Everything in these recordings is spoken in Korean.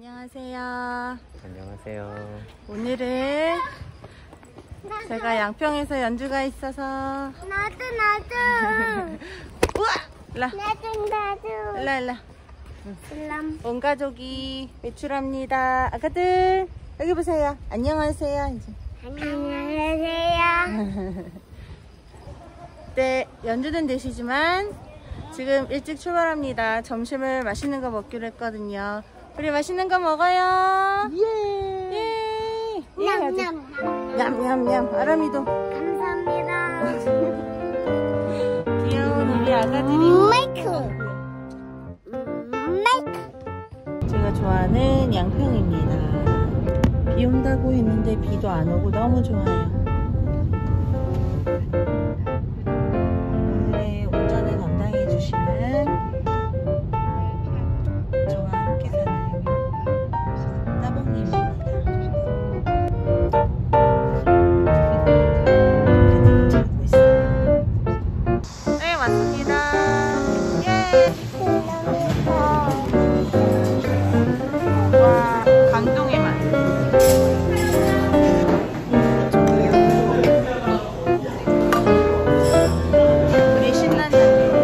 안녕하세요. 안녕하세요. 오늘은 제가 양평에서 연주가 있어서 나도 우와! 일라 나도 일라 슬람 온 가족이 외출합니다. 아가들 여기 보세요. 안녕하세요. 이제. 안녕하세요. 네, 연주는 4시지만 지금 일찍 출발합니다. 점심을 맛있는 거 먹기로 했거든요. 우리 맛있는 거 먹어요. 예. 냠냠 냠냠냠. 아람이도. 감사합니다. 귀여운 우리 아가들이. 마이크 제가 좋아하는 양평입니다. 비 온다고 했는데 비도 안 오고 너무 좋아요. 오늘의 운전을 담당해 주시는 저와 함께 사는 따봉님입니다. 찾고 있어요. 네, 왔습니다. 예. 와, 감동의 맛. 우리 신난다.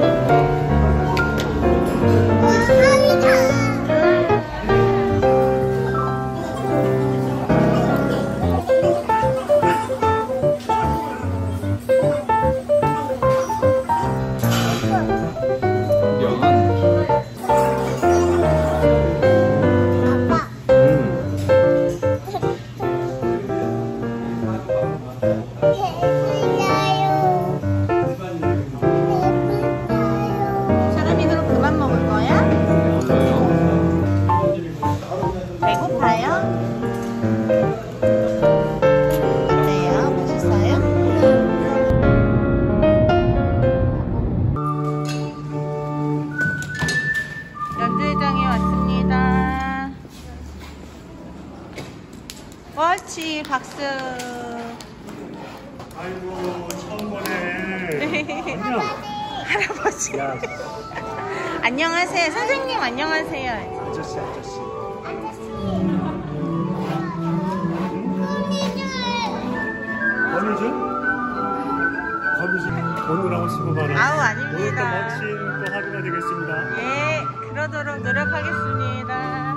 사람이 그럼 그만 먹을 거야? 배고파요? 어때요? 맛있어요? 연주회장에 왔습니다. 옳지, 박수. 아이고 처음 보네. 안녕. 할아버지. 야 안녕하세요. 선생님 안녕하세요. 아저씨. 거미줄 오늘하고 15만 원. 아우, 오늘 또 아닙니다. 멋진 또 하루가 되겠습니다. 예, 그러도록 노력하겠습니다.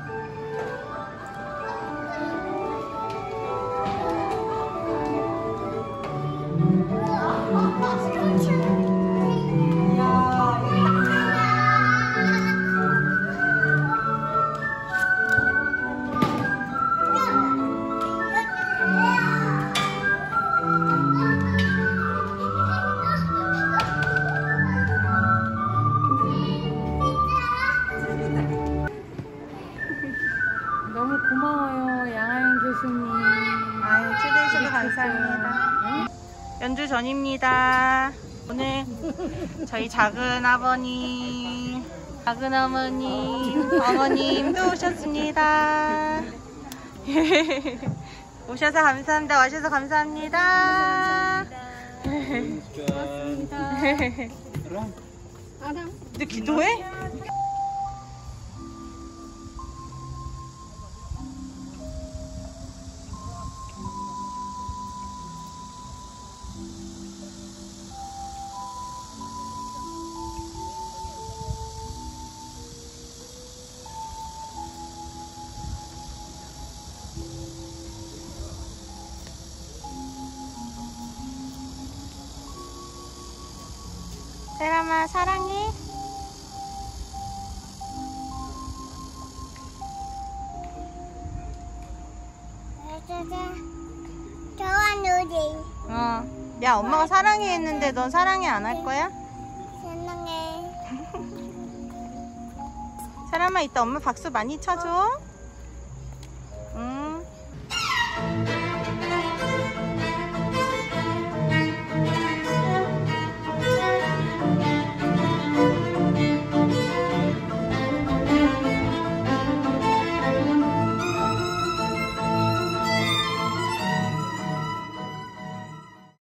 너무 고마워요, 양하연 교수님. 아유, 초대해 주셔서 감사합니다. 연주 전입니다. 오늘 저희 작은 아버님, 작은 어머님, 어머님도 오셨습니다. 오셔서 감사합니다. 와주셔서 감사합니다. 고맙습니다. 너 기도해? 세람아 사랑해. 야, 엄마가 사랑해 했는데 넌 사랑해 안 할 거야? 사랑해. 세람아 이따 엄마 박수 많이 쳐줘.